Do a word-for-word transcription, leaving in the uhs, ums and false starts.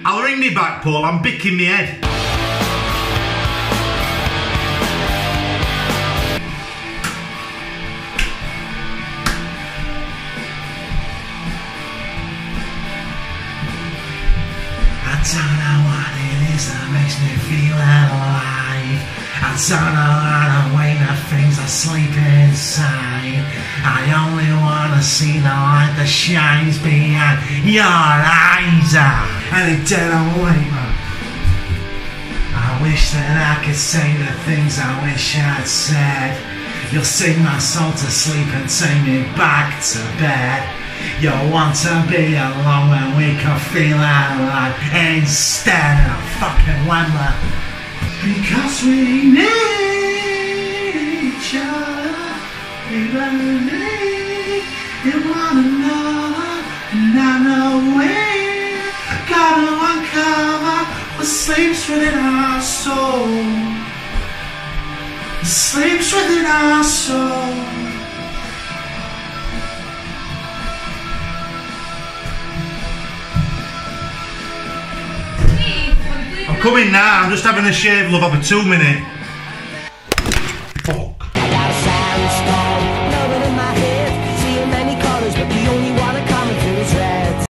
I'll ring me back, Paul. I'm bicking me head. I don't know what it is that makes me feel alive. I don't know how to wake the things that sleep inside. I only wanna see the light that shines behind your eyes. And it didn't wake me. I wish that I could say the things I wish I'd said. You'll sing my soul to sleep and take me back to bed. You'll want to be alone when we can feel alive instead of fucking wonder. Because we need each other, we believe in one another, and I know we're gonna uncover what sleeps within our soul. What sleeps within our soul. I'm coming now, I'm just having a shave, love, have a two minute. Fuck.